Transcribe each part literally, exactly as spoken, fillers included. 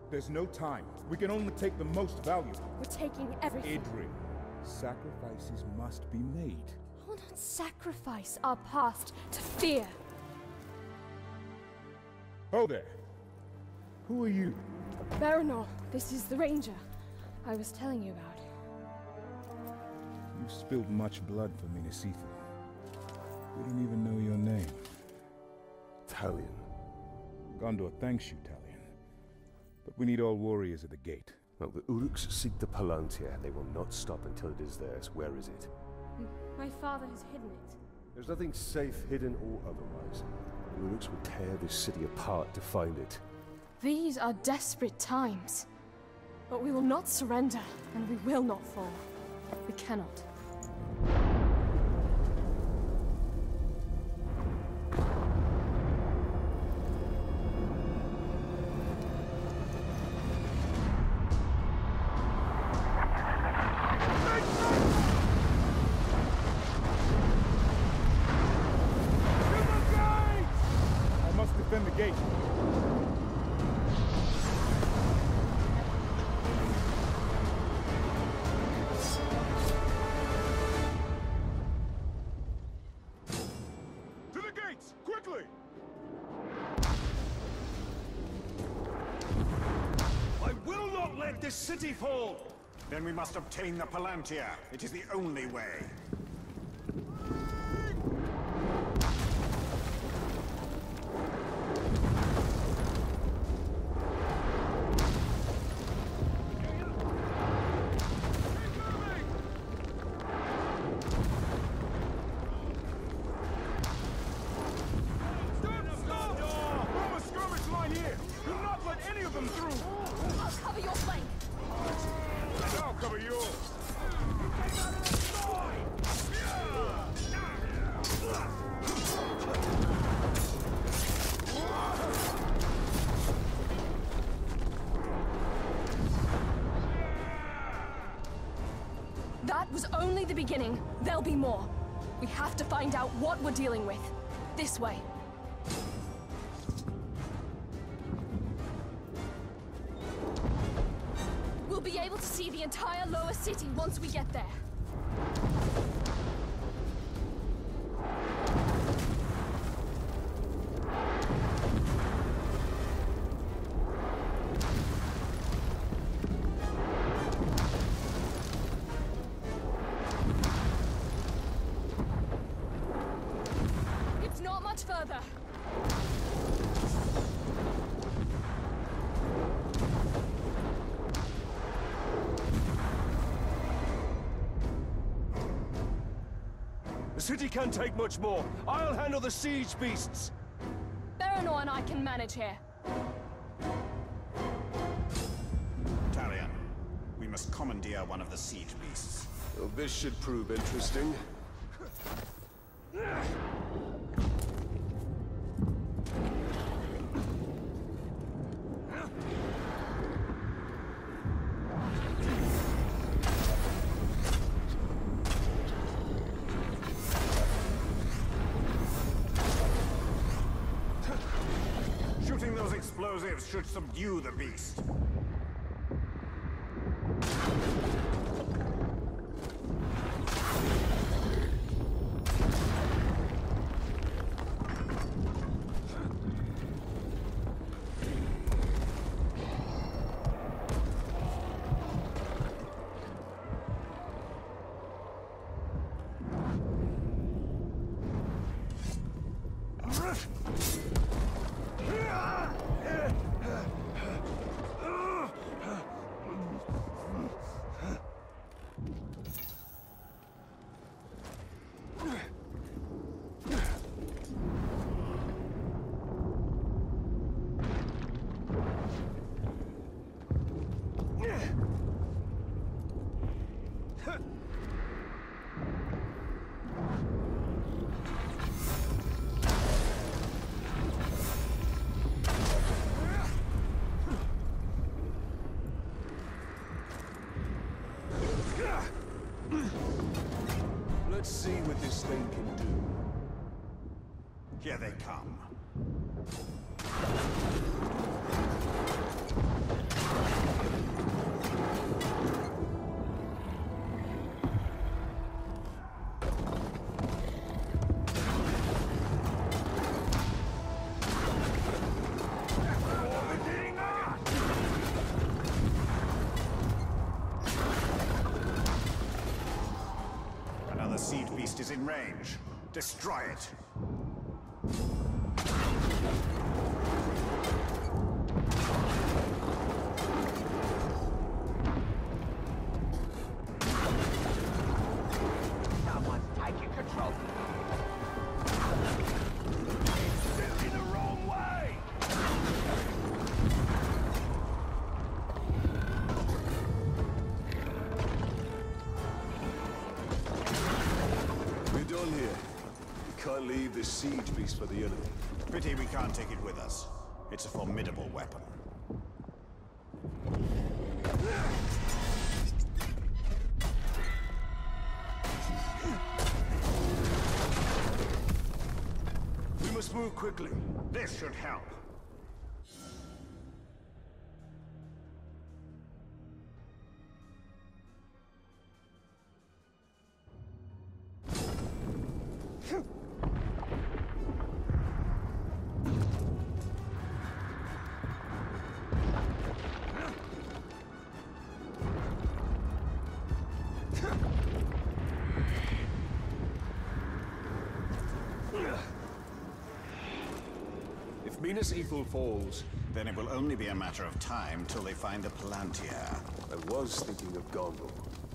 There's no time. We can only take the most valuable. We're taking everything. Idri, sacrifices must be made. We'll not sacrifice our past to fear. Oh there. Who are you? Baranor, this is the Ranger I was telling you about. You've spilled much blood for Minisithu. We don't even know your name. Talion. Gondor thanks you, Talion. But we need all warriors at the gate. Well, the Uruks seek the Palantir, and they will not stop until it is theirs. Where is it? My father has hidden it. There's nothing safe, hidden or otherwise. The Uruks will tear this city apart to find it. These are desperate times. But we will not surrender, and we will not fall. We cannot. I must defend the gate. To the gates! Quickly! I will not let this city fall! Then we must obtain the Palantir. It is the only way. I'll cover your flank. And I'll cover yours. That was only the beginning. There'll be more. We have to find out what we're dealing with. This way. We'll be able to see the entire lower city once we get there. It's not much further. The city can't take much more. I'll handle the siege beasts. Baranor and I can manage here. Talion, we must commandeer one of the siege beasts. Well, this should prove interesting. Shooting those explosives should subdue the beast. beast is in range. Destroy it. Someone's taking control. Still in the wrong way! We're done here. We can't leave this siege beast for the enemy. Pity we can't take it with us. It's a formidable weapon. We must move quickly. This should help. If Minas Ithil falls, Then it will only be a matter of time till they find the Palantir. I was thinking of Gondor.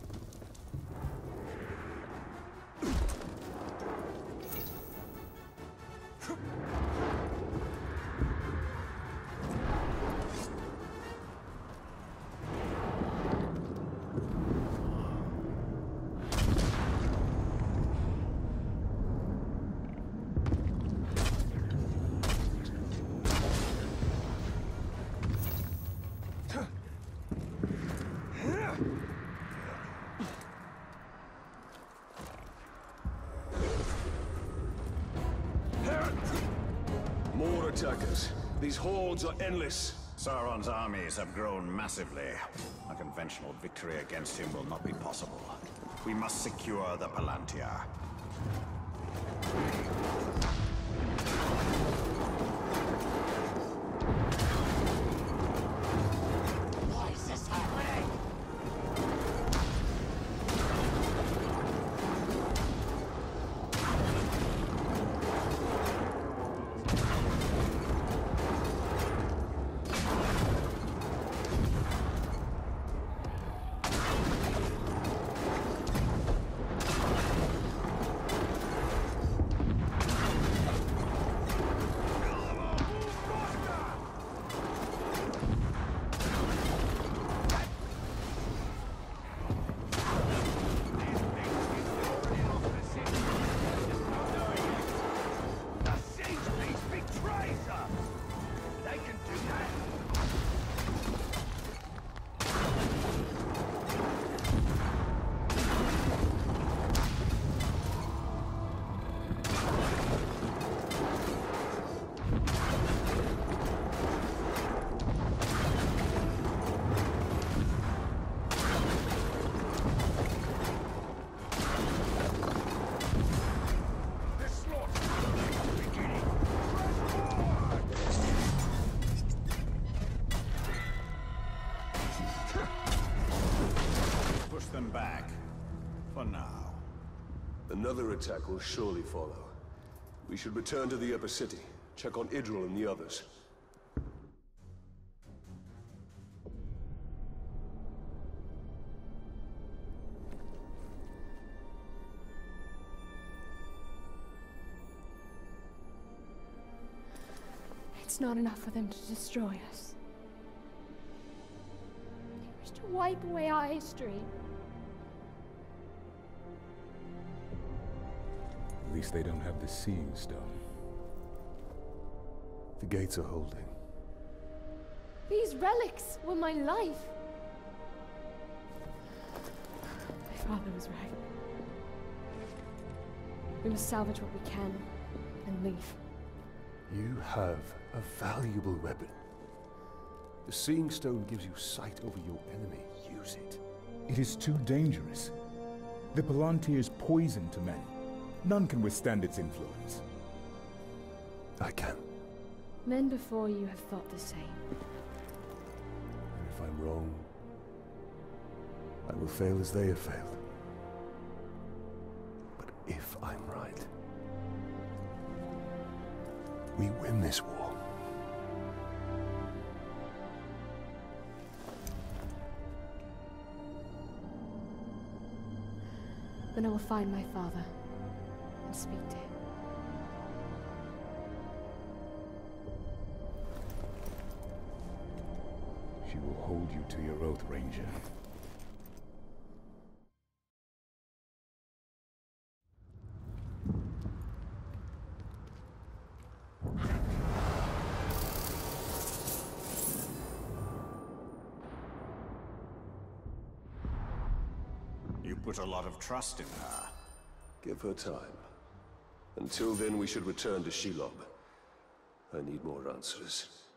More attackers. These hordes are endless. Sauron's armies have grown massively. A conventional victory against him will not be possible. We must secure the Palantir. Why is this happening? Back. For now. Another attack will surely follow. We should return to the upper city, check on Idril and the others. It's not enough for them to destroy us. They wish to wipe away our history. At least they don't have the Seeing Stone. The gates are holding. These relics were my life. My father was right. We must salvage what we can and leave. You have a valuable weapon. The Seeing Stone gives you sight over your enemy. Use it. It is too dangerous. The Palantir is poison to men. None can withstand its influence. I can. Men before you have thought the same. And if I'm wrong, I will fail as they have failed. But if I'm right. We win this war. Then I will find my father and speak to him. She will hold you to your oath, Ranger. You put a lot of trust in her. Give her time. Until then, we should return to Shelob. I need more answers.